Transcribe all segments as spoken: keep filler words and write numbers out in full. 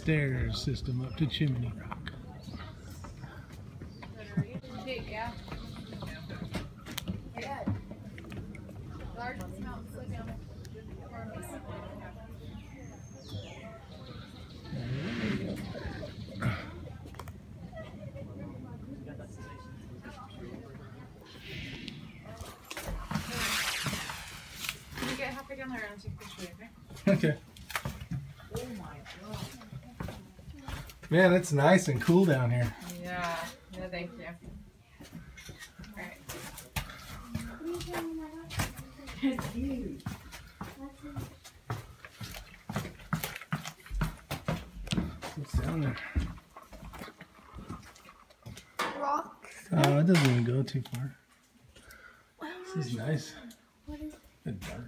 stairs system up to Chimney Rock. Down there and take a picture, okay? Okay. Oh my god. Man, it's nice and cool down here. Yeah. Yeah, thank you. Alright. It's huge. What's down there? Rock. Oh, it doesn't even go too far. Wow. This is nice. What is It's dark.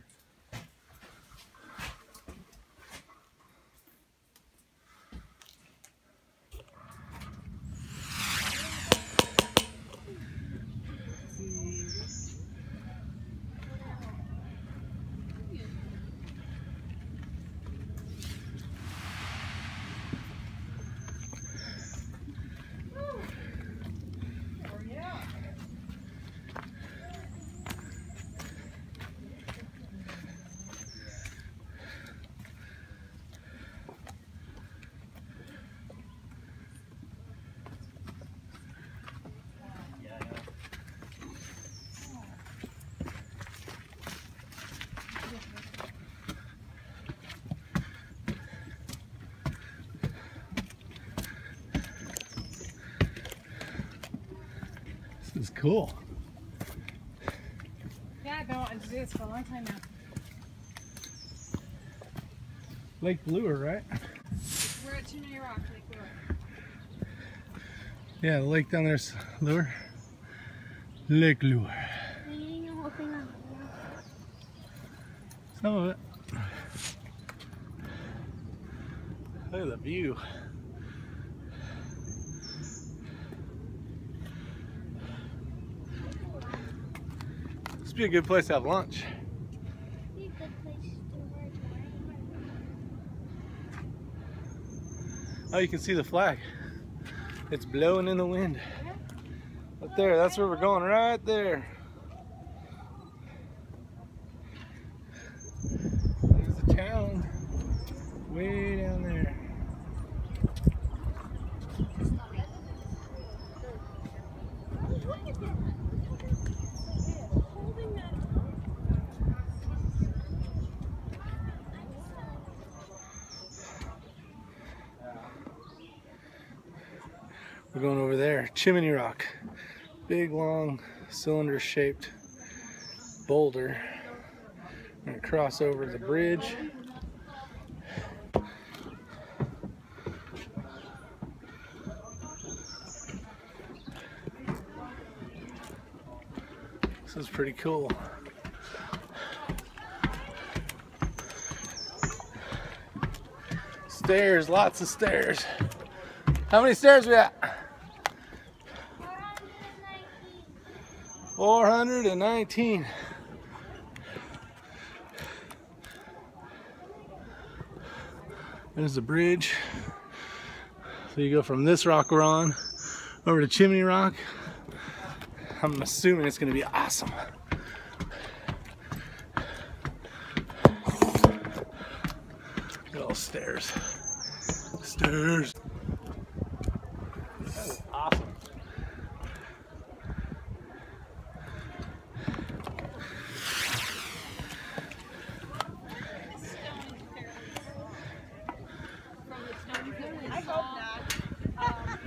This is cool. Yeah, I've been wanting to do this for a long time now. Lake Lure, right? We're at Chimney Rock, Lake Lure. Yeah, the lake down there's Lure. Lake Lure. Some of it. Look at the view. This would be a good place to have lunch. Oh, you can see the flag. It's blowing in the wind. Up there, that's where we're going, right there. There's the town, way down there. We're going over there, Chimney Rock. Big, long, cylinder-shaped boulder. We're gonna cross over the bridge. This is pretty cool. Stairs, lots of stairs. How many stairs we at? four hundred nineteen. There's the bridge. So you go from this rock we're on over to Chimney Rock. I'm assuming it's going to be awesome. Look at all the stairs. Stairs. That is awesome. I hope not. Um,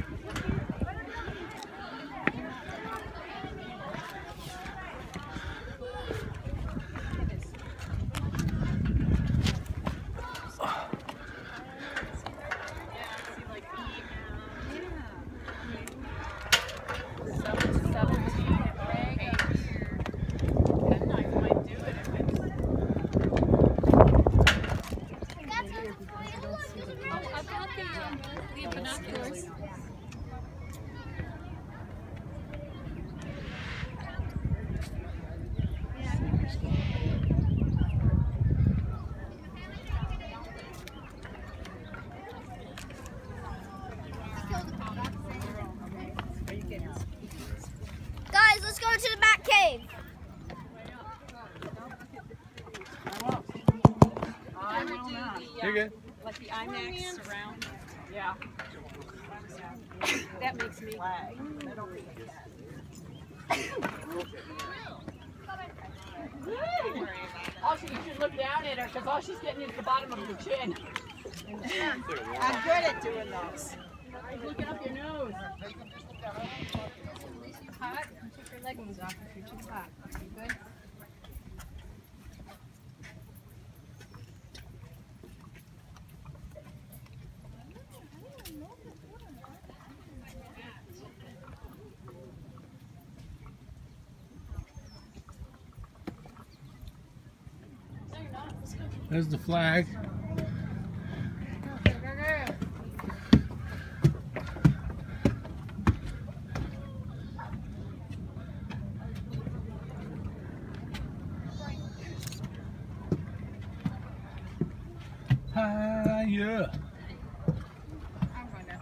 the IMAX surround. Yeah. That makes me lag. I don't think I can. Also, you should look down at her because all she's getting is the bottom of her chin. I'm good at doing those. She's looking up your nose. Hot? Take your leggings off if you're too hot. You good? There's the flag. Hi, yeah. I'm going to.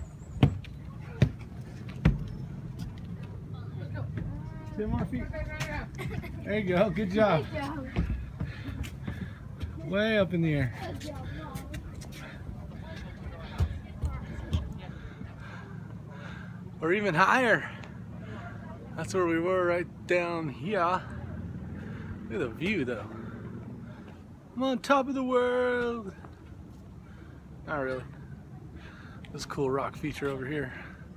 Ten more feet. There you go. Good job. Way up in the air. Or even higher. That's where we were, right down here. Look at the view though. I'm on top of the world. Not really. This cool rock feature over here.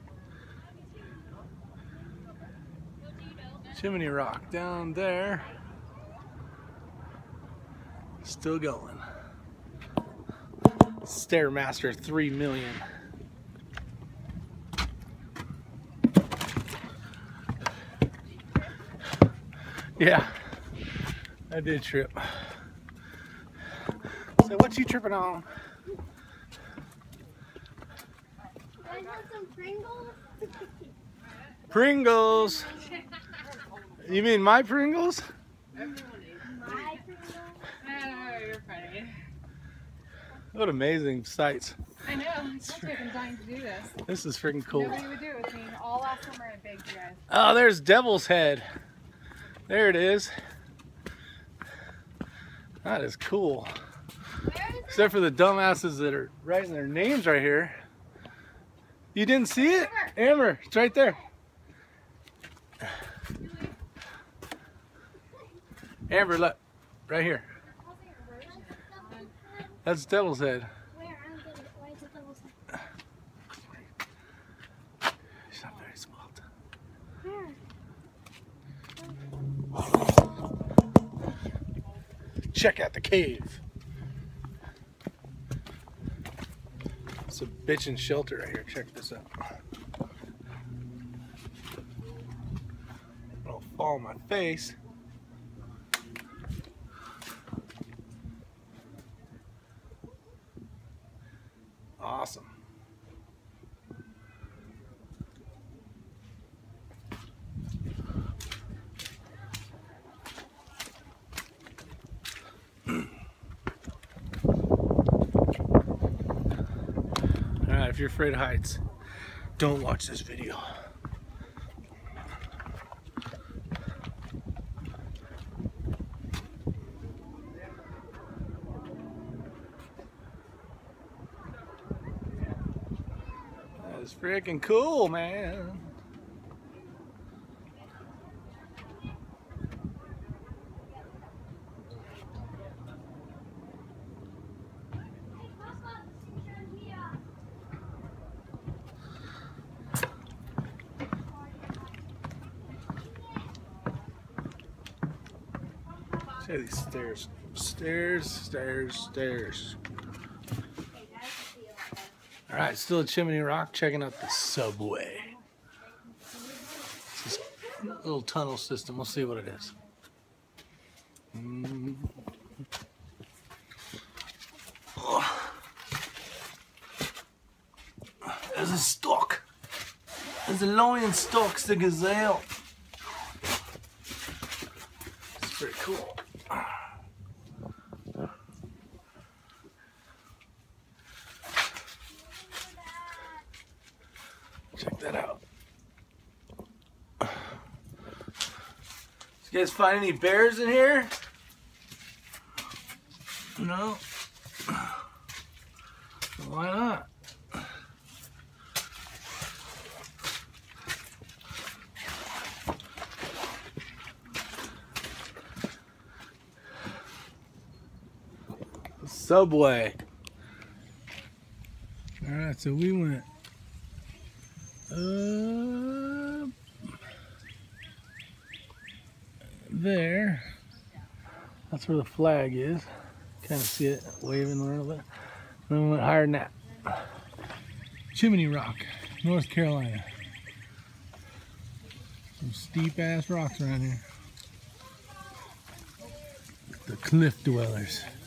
Chimney Rock down there. Still going. Stairmaster three million. Yeah, I did trip. So what you tripping on? I got some Pringles. Pringles. You mean my Pringles? My Pringles. Oh, you're funny. What amazing sights. I know. I told you I've been dying to do this. This is freaking cool. Nobody would do it with me. All last summer I begged you guys. Oh, there's Devil's Head. There it is. That is cool. Except for the dumbasses that are writing their names right here. You didn't see it? Amber, it's right there. Amber, look. Right here. That's Devil's Head. Where? I don't get it. Why is it Devil's Head? It's not very small. Where? Check out the cave. It's a bitchin' shelter right here. Check this out. It'll fall on my face. Awesome. Alright, if you're afraid of heights, don't watch this video. That's freaking cool, man. Check these stairs. Stairs, stairs, stairs. Alright, still at Chimney Rock, checking out the subway. It's this little tunnel system. We'll see what it is. Mm. Oh. There's a stock. There's a lion stalks the gazelle. It's pretty cool. Check that out. Did you guys find any bears in here? No? Why not? Subway. Alright, so we went up there. That's where the flag is. Kind of see it waving a little bit. Then we went higher than that. Chimney Rock, North Carolina. Some steep ass rocks around here. The cliff dwellers.